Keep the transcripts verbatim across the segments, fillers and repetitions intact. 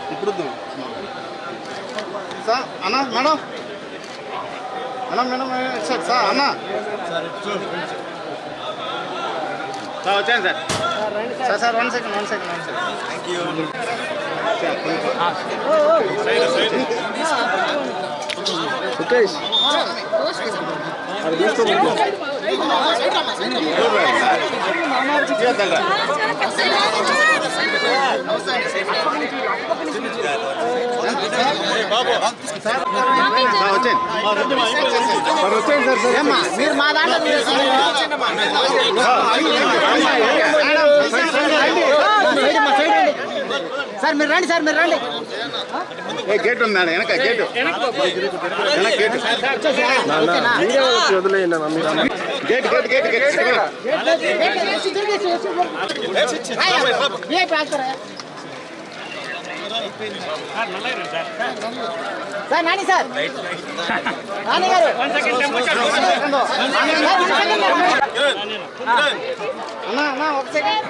ఇప్పుడు సార్ అన్న madam madam madam sir sir అన్న సార్ వచ్చాను sir sir sir one second one second one second thank you Sukesh అది తీసుకోండి మీరు మా దాంట్లో సార్ మీరు రండి సార్ మీరు రండి గేట్ ఉంది మేడం వెనక గేటు వెనక gate gate gate gate gate sir Nani sir Nani గారు అన్నా అన్నా ఒక సెకండ్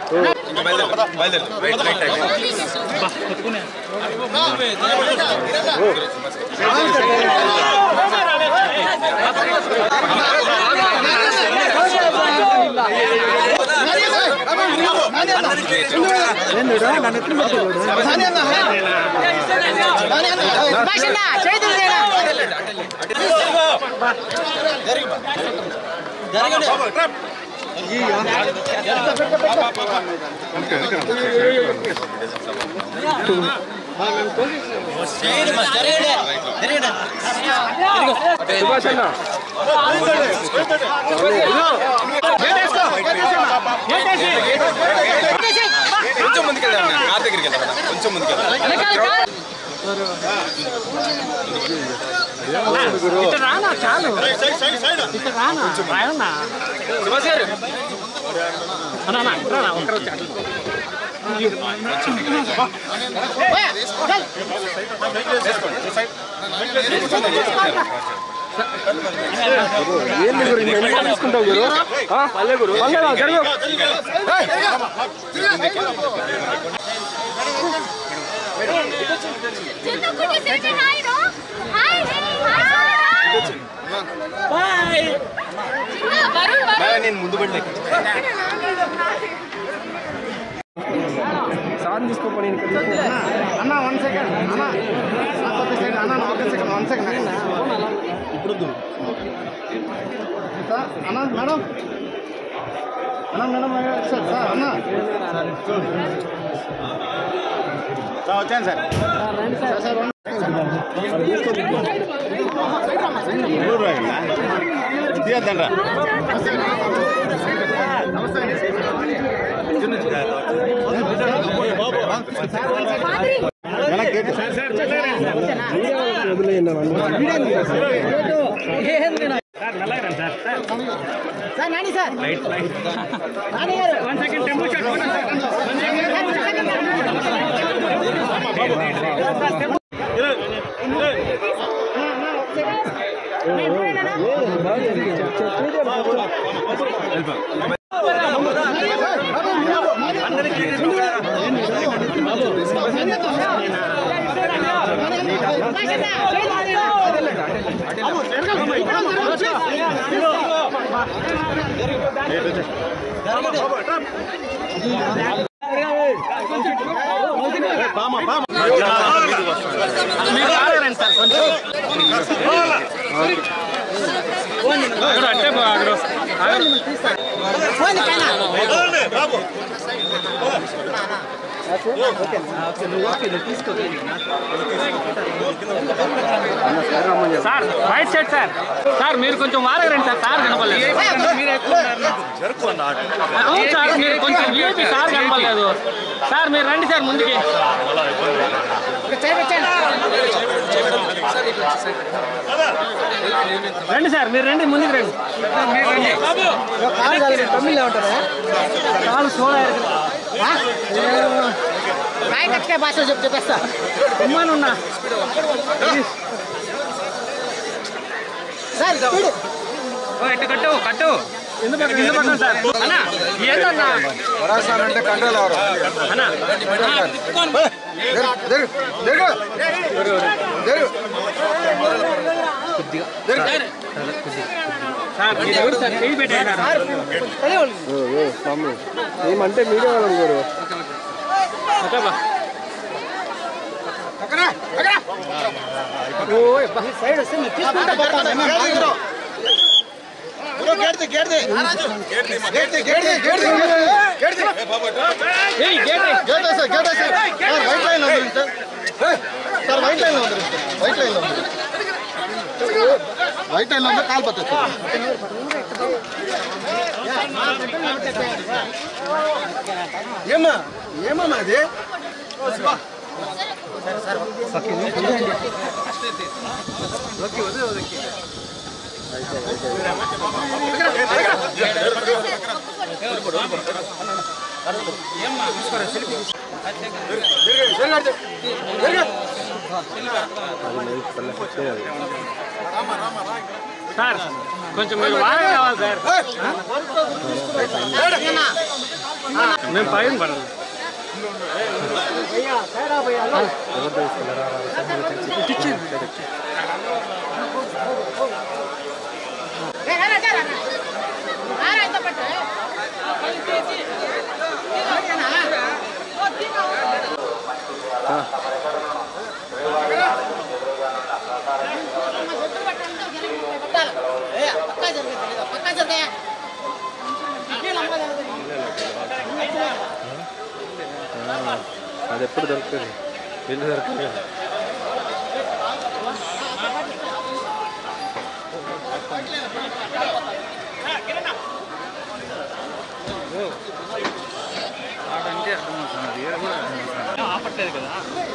కొంచెం ముందుకెళ్ళాను కార్ దగ్గరికి వెళ్తాను కొంచెం ముందుకెళ్ళాను రానా చాలు రానా ఏంటి గురు తీసుకుంటావు గురు పల్లె గురు జరుగు నేను ముందు పడి సార్ తీసుకోపోయి అన్న వన్ సెకండ్ అన్న అన్న ఒక సెకండ్ వన్ సెకండ్ ఇప్పుడు అన్న మేడం అన్న మేడం సార్ సార్ అన్న సార్ వచ్చాను సార్ సార్ సార్ తీయద్దండ్రా సార్ నాని సార్ నాని గారు one second tempo shot one sir right side sir sir మీరు కొంచెం వారగరండి సార్ సార్ కనపడలేదు అవును సార్ మీరు కొంచెం వీఐపీ సార్ కనపడలేదు సార్ మీరు రండి సార్ ముందుకి రండి సార్ మీరు రండి ముందుకు రండి తమిళ ఉంటారా కాలు సోడా काय कट काय भाषा जब जब ऐसा उम्मान उन्ना सर स्पीड ओ इट कट्टो कट्टो వరాసానంటే కంట్రోల్ అవరు ఏమంటే మీడియా వాళ్ళు గారు సైడ్ వస్తే తీసుకుంటా गेट दे गेट दे गेट दे गेट दे गेट दे गेट दे ए गेट दे गेट दे सर गेट दे सर व्हाइट लाइन अंदर सर सर व्हाइट लाइन अंदर व्हाइट लाइन अंदर व्हाइट लाइन अंदर काल पत्ते ఏమా ఏమా అది సర్ సర్ సకిని ఓకే ఓకే ఓకే సార్ కొంచెం మీరు బాగా కావాలి సార్ మేము పైన పడాలి అది ఎప్పుడు దొరుకుతుంది వెళ్ళి దొరుకుతుంది అంటే అర్థమవుతుంది ఆపట్లేదు కదా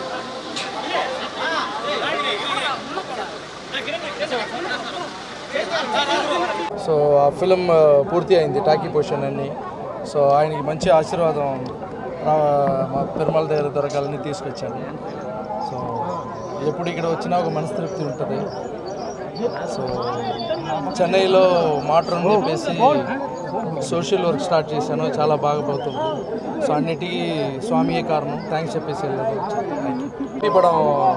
సో ఆ ఫిలిం పూర్తి అయింది టాకీ పొజిషన్ అన్ని సో ఆయనకి మంచి ఆశీర్వాదం మా పెరుమాళ దగ్గర దొరకాలని తీసుకొచ్చాను సో ఎప్పుడు ఇక్కడ వచ్చినా ఒక మనస్తృప్తి ఉంటుంది సో చెన్నైలో మాట్రన్ చెప్పేసి సోషల్ వర్క్ స్టార్ట్ చేశాను చాలా బాగా పోతుంది సో అన్నిటికీ స్వామియే కారణం థ్యాంక్స్ చెప్పేసి వెళ్ళాను పడం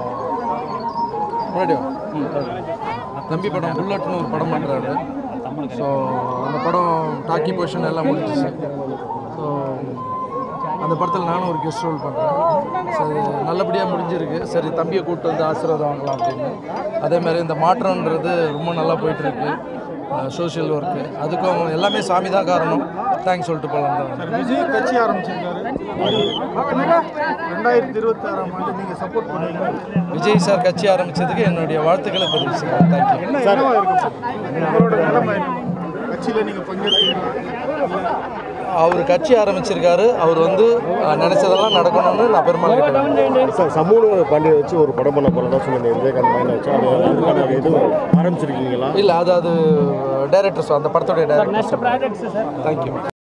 தம்பி படம் புல்லட்னு ஒரு படம் பண்ணுறாரு ஸோ அந்த படம் டாக்கி பொசிஷன் எல்லாம் முடிஞ்சிச்சு ஸோ அந்த படத்தில் நானும் ஒரு கெஸ்ட் ரோல் பண்ணுறேன் ஸோ அது நல்லபடியாக முடிஞ்சிருக்கு சரி தம்பியை கூப்பிட்டு வந்து ஆசீர்வாதம் வாங்கலாம் அப்படின்னு அதேமாதிரி இந்த மாற்றம்ன்றது ரொம்ப நல்லா போயிட்டுருக்கு சோஷியல் ஒர்க்கு அதுக்கும் எல்லாமே சாமி தான் காரணம் தேங்க்ஸ் சொல்லிட்டு போகலாம் தான் விஜய் கட்சி ஆரம்பிச்சிருக்காரு ரெண்டாயிரத்தி இருபத்தி ஆறாம் ஆண்டு நீங்கள் சப்போர்ட் பண்ணுவீங்க விஜய் சார் கட்சி ஆரம்பித்ததுக்கு என்னுடைய வாழ்த்துக்களை தெரிவிச்சுக்கிறேன் தேங்க்யூ என்ன என்னவா இருக்கும் உங்களோட நிலைமை கட்சியில் நீங்கள் பங்கேற்கிறீங்களா அவர் கட்சி ஆரம்பிச்சிருக்காரு அவர் வந்து நினைச்சதெல்லாம் நடக்கணும்னு நான் பெருமாள் சார் சமூக பாண்டியை வச்சு ஒரு படம் பண்ண போகிறதா சொல்லுங்க விஜயகாந்த் பையனை வச்சு அது அதுக்கான எதுவும் ஆரம்பிச்சிருக்கீங்களா இல்லை அது அது டைரக்டர்ஸ் அந்த படத்துடைய டைரக்டர் தேங்க்யூ